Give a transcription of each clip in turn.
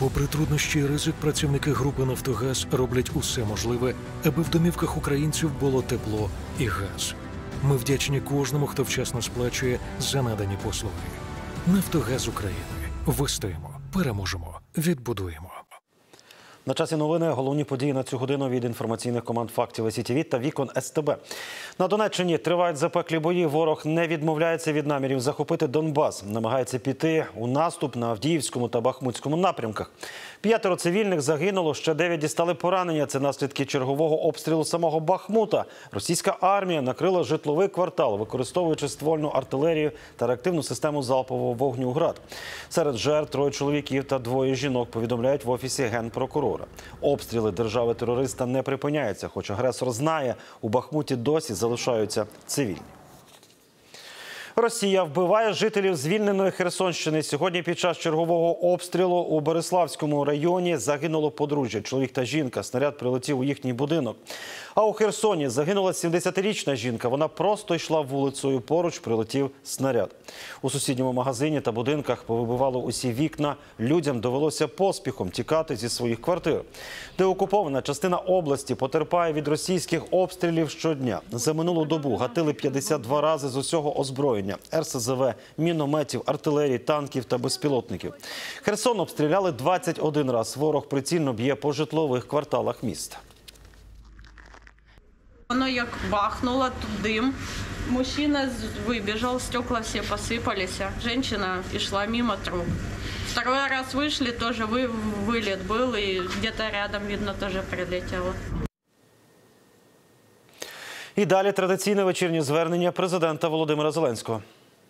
Попри труднощі і ризик, працівники групи «Нафтогаз» роблять усе можливе, аби в домівках українців було тепло і газ. Ми вдячні кожному, хто вчасно сплачує за надані послуги. «Нафтогаз України». Вистоїмо, переможемо, відбудуємо. На часі новини. Головні події на цю годину від інформаційних команд «Фактів СІТВ» та «Вікон СТБ». На Донеччині тривають запеклі бої. Ворог не відмовляється від намірів захопити Донбас. Намагається піти у наступ на Авдіївському та Бахмутському напрямках. 5 цивільних загинуло, ще 9 дістали поранення. Це наслідки чергового обстрілу самого Бахмута. Російська армія накрила житловий квартал, використовуючи ствольну артилерію та реактивну систему залпового вогню «Град». Серед жертв 3 чоловіків та 2 жінок, повідомляють в Офісі Генпрокурора. Обстріли держави-терориста не припиняються, хоч агресор знає, у Бахмуті досі залишаються цивільні. Росія вбиває жителів звільненої Херсонщини. Сьогодні під час чергового обстрілу у Бориславському районі загинуло подружжя, чоловік та жінка. Снаряд прилетів у їхній будинок. А у Херсоні загинула 70-річна жінка. Вона просто йшла вулицею, поруч прилетів снаряд. У сусідньому магазині та будинках повибивало усі вікна. Людям довелося поспіхом тікати зі своїх квартир. Деокупована частина області потерпає від російських обстрілів щодня. За минулу добу гатили 52 рази з усього озброєння – РСЗВ, мінометів, артилерії, танків та безпілотників. Херсон обстріляли 21 раз. Ворог прицільно б'є по житлових кварталах міста. Воно як бахнуло, тут дим. Мужчина вибіжав, стекла всі посипалися. Жінка йшла мимо труб. Второй раз вийшли, теж виліт був, і десь рядом, видно, теж прилетіло. І далі традиційне вечірнє звернення президента Володимира Зеленського.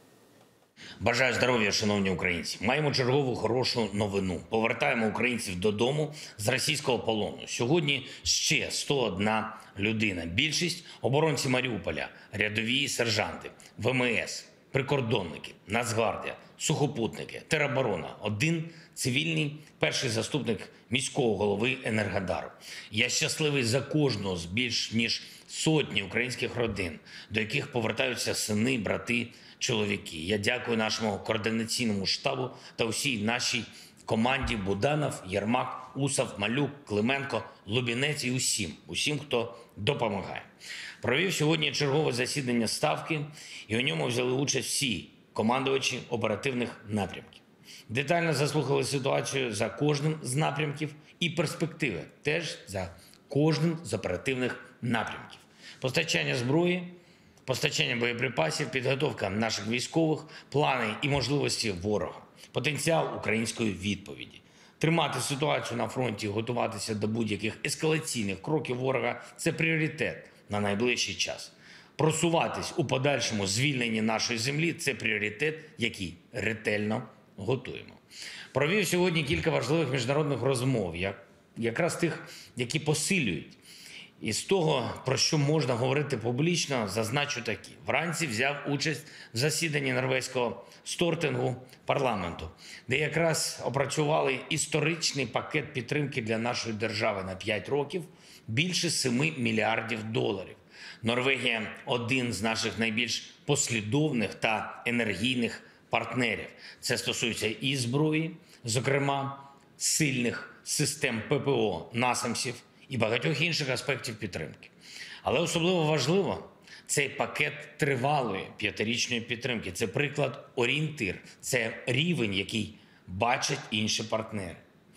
Бажаю здоров'я, шановні українці. Маємо чергову хорошу новину. Повертаємо українців додому з російського полону. Сьогодні ще 101 людина. Більшість – оборонці Маріуполя, рядові сержанти, ВМС, прикордонники, Нацгвардія, сухопутники, тероборона. Один цивільний перший заступник міського голови Енергодару. Я щасливий за кожного з більш ніж сотні українських родин, до яких повертаються сини, брати, чоловіки. Я дякую нашому координаційному штабу та усій нашій команді Буданов, Єрмак, Усов, Малюк, Клименко, Лубінець і усім, хто допомагає. Провів сьогодні чергове засідання Ставки, і у ньому взяли участь всі командувачі оперативних напрямків. Детально заслухали ситуацію за кожним з напрямків і перспективи теж за кожним з оперативних напрямків. Постачання зброї, постачання боєприпасів, підготовка наших військових, плани і можливості ворога, потенціал української відповіді. Тримати ситуацію на фронті і готуватися до будь-яких ескалаційних кроків ворога – це пріоритет на найближчий час. Просуватись у подальшому звільненні нашої землі – це пріоритет, який ретельно готуємо. Провів сьогодні кілька важливих міжнародних розмов, якраз тих, які посилюють. І з того, про що можна говорити публічно, зазначу такі. Вранці взяв участь в засіданні норвезького Стортингу парламенту, де якраз опрацювали історичний пакет підтримки для нашої держави на 5 років – більше 7 мільярдів доларів. Норвегія – один з наших найбільш послідовних та енергійних партнерів. Це стосується і зброї, зокрема сильних систем ППО, насамсів, і багатьох інших аспектів підтримки. Але особливо важливо – цей пакет тривалої 5-річної підтримки. Це приклад, орієнтир, це рівень, який бачать інші партнери.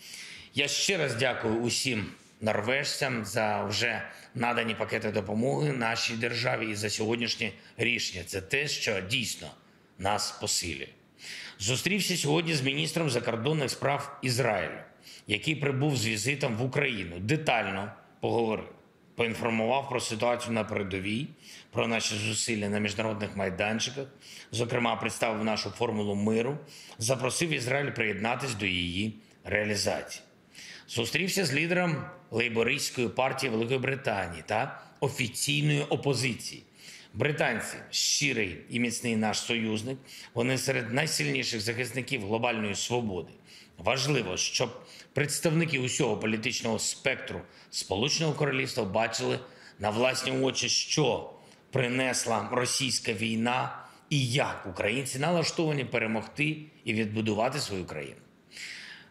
Я ще раз дякую усім норвежцям за вже надані пакети допомоги нашій державі і за сьогоднішнє рішення. Це те, що дійсно нас посилює. Зустрівся сьогодні з міністром закордонних справ Ізраїлю, який прибув з візитом в Україну, детально поговорив, поінформував про ситуацію на передовій, про наші зусилля на міжнародних майданчиках, зокрема представив нашу формулу миру, запросив Ізраїль приєднатись до її реалізації. Зустрівся з лідером лейбористської партії Великої Британії та офіційної опозиції. Британці – щирий і міцний наш союзник, вони серед найсильніших захисників глобальної свободи. Важливо, щоб представники усього політичного спектру Сполученого Королівства бачили на власні очі, що принесла російська війна і як українці налаштовані перемогти і відбудувати свою країну.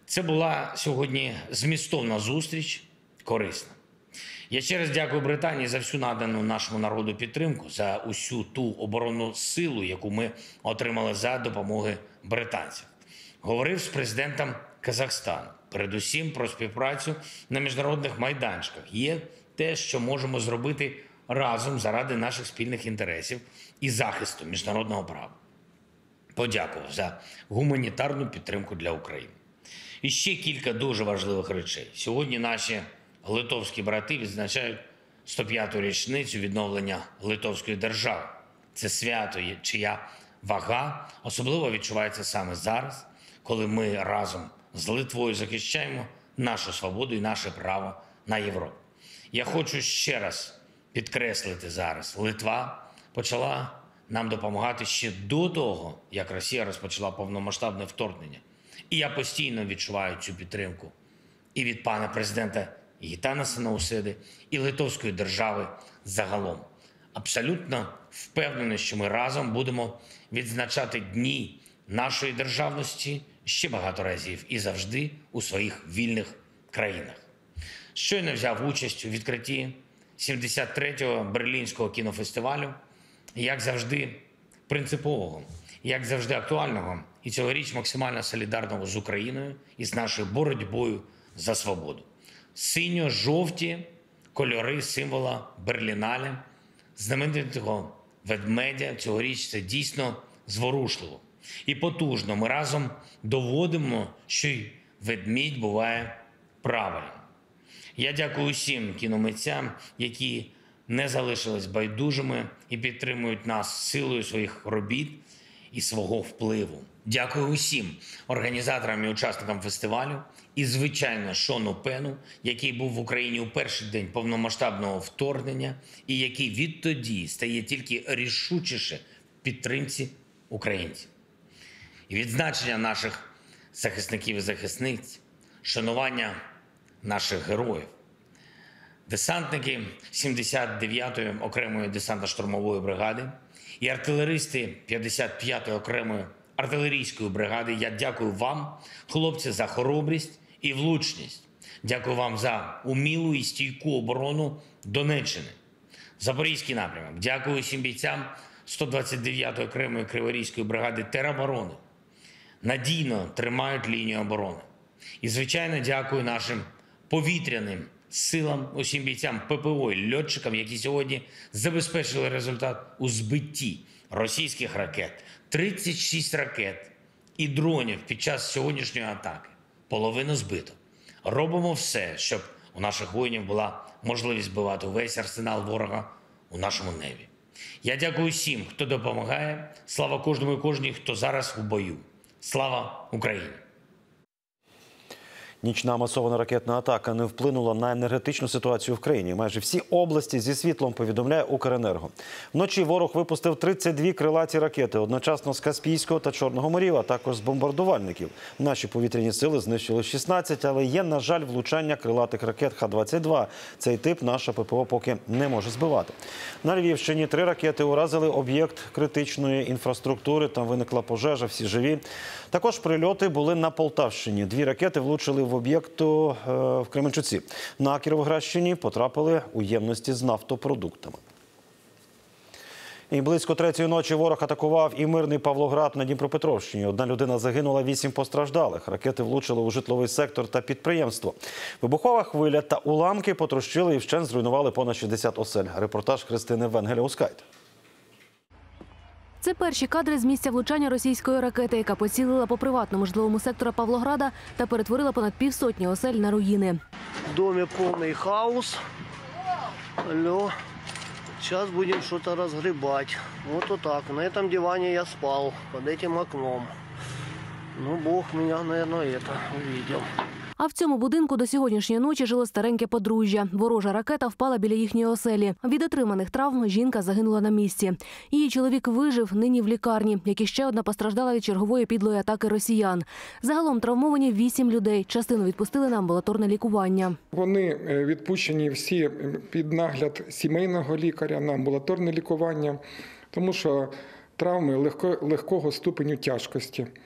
Це була сьогодні змістовна зустріч, корисна. Я ще раз дякую Британії за всю надану нашому народу підтримку, за усю ту оборонну силу, яку ми отримали за допомоги британців. Говорив з президентом Казахстану, передусім про співпрацю на міжнародних майданчиках. Є те, що можемо зробити разом заради наших спільних інтересів і захисту міжнародного права. Подякував за гуманітарну підтримку для України. І ще кілька дуже важливих речей. Сьогодні наші литовські брати відзначають 105-ту річницю відновлення Литовської держави. Це свято, чия вага особливо відчувається саме зараз, коли ми разом з Литвою захищаємо нашу свободу і наше право на Європу. Я хочу ще раз підкреслити зараз, Литва почала нам допомагати ще до того, як Росія розпочала повномасштабне вторгнення. І я постійно відчуваю цю підтримку і від пана президента Гітанаса Наусєди, і Литовської держави загалом. Абсолютно впевнений, що ми разом будемо відзначати дні нашої державності ще багато разів і завжди у своїх вільних країнах. Щойно взяв участь у відкритті 73-го Берлінського кінофестивалю, як завжди принципового, як завжди актуального і цьогоріч максимально солідарного з Україною і з нашою боротьбою за свободу. Синьо-жовті кольори символа Берлінале, знаменитого ведмедя, цьогоріч це дійсно зворушливо і потужно. Ми разом доводимо, що й ведмідь буває правильним. Я дякую усім кіномитцям, які не залишились байдужими і підтримують нас силою своїх робіт і свого впливу. Дякую усім організаторам і учасникам фестивалю і, звичайно, Шону Пену, який був в Україні у перший день повномасштабного вторгнення і який відтоді стає тільки рішучіше в підтримці українців. І відзначення наших захисників і захисниць, шанування наших героїв. Десантники 79-ї окремої десантно-штурмової бригади і артилеристи 55-ї окремої артилерійської бригади. Я дякую вам, хлопці, за хоробрість і влучність. Дякую вам за умілу і стійку оборону Донеччини. Запорізький напрямок. Дякую усім бійцям 129-ї окремої Криворізької бригади тероборони. Надійно тримають лінію оборони. І, звичайно, дякую нашим повітряним силам, усім бійцям ППО і льотчикам, які сьогодні забезпечили результат у збитті російських ракет. 36 ракет і дронів під час сьогоднішньої атаки. Половину збито. Робимо все, щоб у наших воїнів була можливість збивати весь арсенал ворога у нашому небі. Я дякую всім, хто допомагає. Слава кожному і кожній, хто зараз у бою. Слава Україні! Нічна масована ракетна атака не вплинула на енергетичну ситуацію в країні. Майже всі області зі світлом, повідомляє Укренерго. Вночі ворог випустив 32 крилаті ракети, одночасно з Каспійського та Чорного морів, а також з бомбардувальників. Наші повітряні сили знищили 16, але є, на жаль, влучання крилатих ракет Х-22. Цей тип наша ППО поки не може збивати. На Львівщині 3 ракети уразили об'єкт критичної інфраструктури. Там виникла пожежа, всі живі. Також прильоти були на Полтавщині. 2 ракети влучили в об'єкту в Кременчуці. На Кіровоградщині потрапили у ємності з нафтопродуктами. І близько 3-ї ночі ворог атакував і мирний Павлоград на Дніпропетровщині. 1 людина загинула, 8 постраждалих. Ракети влучили у житловий сектор та підприємство. Вибухова хвиля та уламки потрощили і вщент зруйнували понад 60 осель. Репортаж Христини Венгеля-Ускайт. Це перші кадри з місця влучання російської ракети, яка поцілила по приватному житловому сектору Павлограда та перетворила понад півсотні осель на руїни. В домі повний хаос. Алло. Сейчас будем что-то разгребать. Вот так. На этом диване я спал, под этим окном. Ну, Бог меня, наверное, увидел. А в цьому будинку до сьогоднішньої ночі жило стареньке подружжя. Ворожа ракета впала біля їхньої оселі. Від отриманих травм жінка загинула на місці. Її чоловік вижив, нині в лікарні, як і ще одна постраждала від чергової підлої атаки росіян. Загалом травмовані 8 людей. Частину відпустили на амбулаторне лікування. Вони відпущені всі під нагляд сімейного лікаря на амбулаторне лікування, тому що травми легкого ступеню тяжкості.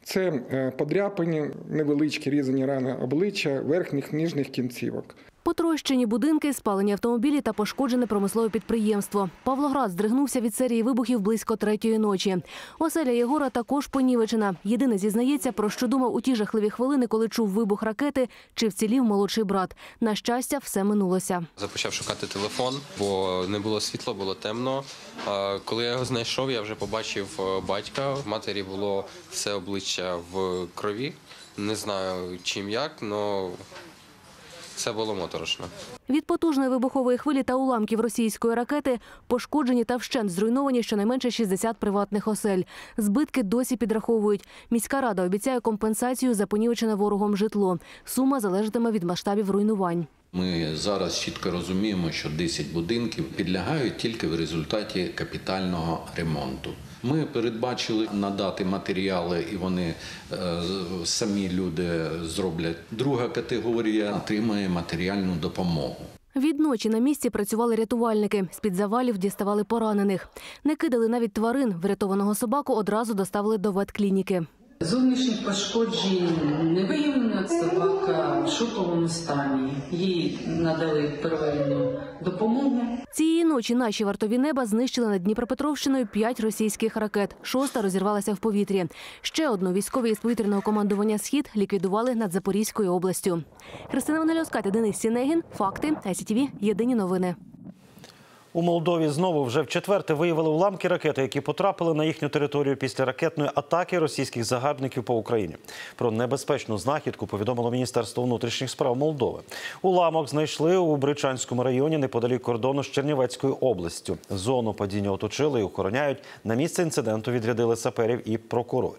Це подряпані, невеличкі різані рани обличчя, верхніх, нижніх кінцівок. Потрощені будинки, спалені автомобілі та пошкоджене промислове підприємство. Павлоград здригнувся від серії вибухів близько 3-ї ночі. Оселя Єгора також понівечена. Єдине зізнається, про що думав у ті жахливі хвилини, коли чув вибух ракети, чи вцілів молодший брат. На щастя, все минулося. Почав шукати телефон, бо не було світла, було темно. Коли я його знайшов, я вже побачив батька. В матері було все обличчя в крові. Не знаю чим як, але це було моторошно. Від потужної вибухової хвилі та уламків російської ракети пошкоджені та вщент зруйновані щонайменше 60 приватних осель. Збитки досі підраховують. Міська рада обіцяє компенсацію за понівечене ворогом житло. Сума залежатиме від масштабів руйнувань. Ми зараз чітко розуміємо, що 10 будинків підлягають тільки в результаті капітального ремонту. Ми передбачили надати матеріали, і вони самі люди зроблять. Друга категорія отримає матеріальну допомогу. Від ночі на місці працювали рятувальники. З-під завалів діставали поранених. Не кидали навіть тварин. Врятованого собаку одразу доставили до ветклініки. Зовнішніх пошкоджень не виявлено, собака в шоковому стані. Їй надали первинну допомогу. Цієї ночі наші вартові неба знищили над Дніпропетровщиною 5 російських ракет. 6-та розірвалася в повітрі. Ще одну військові із повітряного командування «Схід» ліквідували над Запорізькою областю. Христина Ванильовська та Денис Сінегін. Факти. ICTV. Єдині новини. У Молдові знову вже вчетверте виявили уламки ракети, які потрапили на їхню територію після ракетної атаки російських загарбників по Україні. Про небезпечну знахідку повідомило Міністерство внутрішніх справ Молдови. Уламок знайшли у Бричанському районі неподалік кордону з Чернівецькою областю. Зону падіння оточили і охороняють. На місце інциденту відрядили саперів і прокурорів.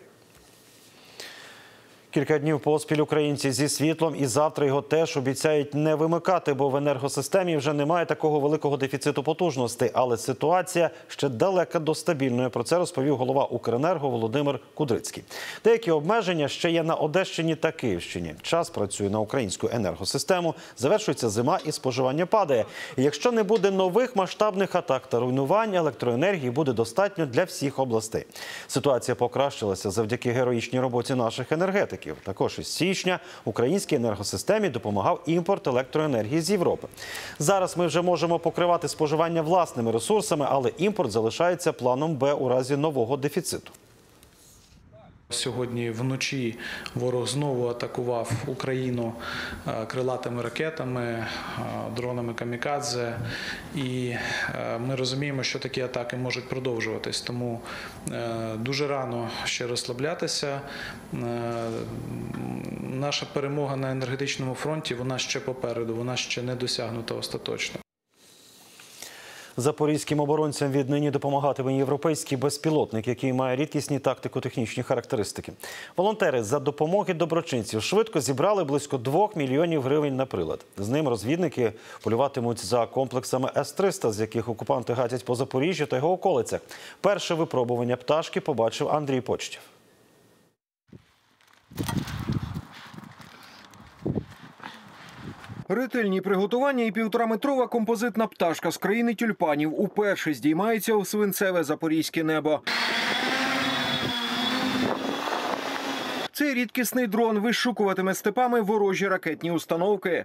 Кілька днів поспіль українці зі світлом, і завтра його теж обіцяють не вимикати, бо в енергосистемі вже немає такого великого дефіциту потужностей. Але ситуація ще далека до стабільної. Про це розповів голова Укренерго Володимир Кудрицький. Деякі обмеження ще є на Одещині та Київщині. Час працює на українську енергосистему, завершується зима і споживання падає. І якщо не буде нових масштабних атак та руйнувань, електроенергії буде достатньо для всіх областей. Ситуація покращилася завдяки героїчній роботі наших енергетиків. Також із січня українській енергосистемі допомагав імпорт електроенергії з Європи. Зараз ми вже можемо покривати споживання власними ресурсами, але імпорт залишається планом Б у разі нового дефіциту. Сьогодні вночі ворог знову атакував Україну крилатими ракетами, дронами камікадзе. І ми розуміємо, що такі атаки можуть продовжуватись. Тому дуже рано ще розслаблятися. Наша перемога на енергетичному фронті, вона ще попереду, вона ще не досягнута остаточно. Запорізьким оборонцям віднині допомагатиме європейський безпілотник, який має рідкісні тактико-технічні характеристики. Волонтери за допомоги доброчинців швидко зібрали близько 2 мільйонів гривень на прилад. З ним розвідники полюватимуть за комплексами С-300, з яких окупанти гатять по Запоріжжю та його околицях. Перше випробування пташки побачив Андрій Почтів. Ретельні приготування і 1,5-метрова композитна пташка з країни тюльпанів уперше здіймається у свинцеве запорізьке небо. Цей рідкісний дрон вишукуватиме степами ворожі ракетні установки.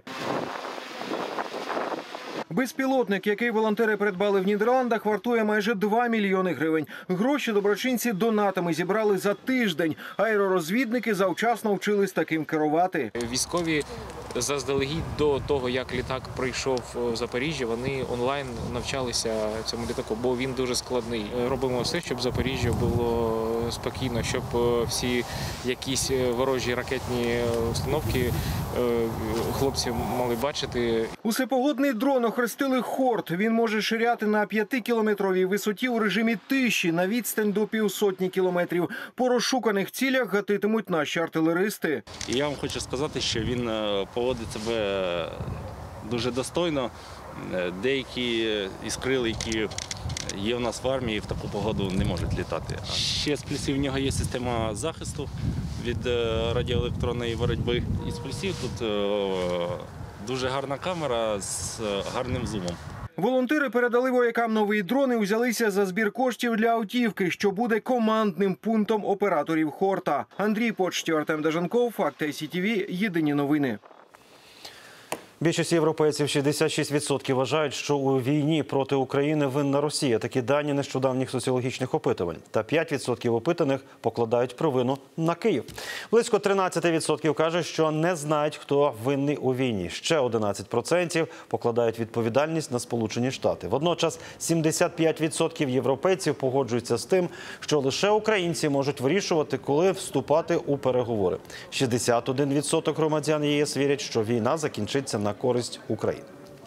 Безпілотник, який волонтери придбали в Нідерландах, вартує майже 2 мільйони гривень. Гроші доброчинці донатами зібрали за тиждень. Аеророзвідники завчасно вчились таким керувати. Військові заздалегідь до того, як літак прийшов в Запоріжжя, вони онлайн навчалися цьому літаку, бо він дуже складний. Робимо все, щоб Запоріжжя було спокійно, щоб всі якісь ворожі ракетні установки хлопці мали бачити. Усепогодний дрон охрестили «Хорт». Він може ширяти на 5-кілометровій висоті у режимі тиші на відстань до 150 кілометрів. По розшуканих цілях гатитимуть наші артилеристи. І я вам хочу сказати, що він поводить себе дуже достойно. Деякі із крил, які є в нас в армії, в таку погоду не можуть літати. Ще з плюсів в нього є система захисту від радіоелектронної боротьби. Із плюсів тут дуже гарна камера з гарним зумом. Волонтери передали воякам новий дрон і взялися за збір коштів для автівки, що буде командним пунктом операторів Хорта. Андрій Почтів, Артем Деженков, Факти СІТВ, єдині новини. Більшість європейців, 66%, вважають, що у війні проти України винна Росія. Такі дані нещодавніх соціологічних опитувань. Та 5% опитаних покладають провину на Київ. Близько 13% кажуть, що не знають, хто винний у війні. Ще 11% покладають відповідальність на Сполучені Штати. Водночас 75% європейців погоджуються з тим, що лише українці можуть вирішувати, коли вступати у переговори. 61% громадян ЄС вірять, що війна закінчиться на користь України.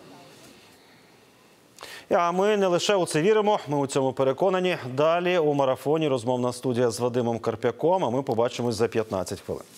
А ми не лише у це віримо, ми у цьому переконані. Далі у марафоні розмовна студія з Вадимом Карп'яком, а ми побачимось за 15 хвилин.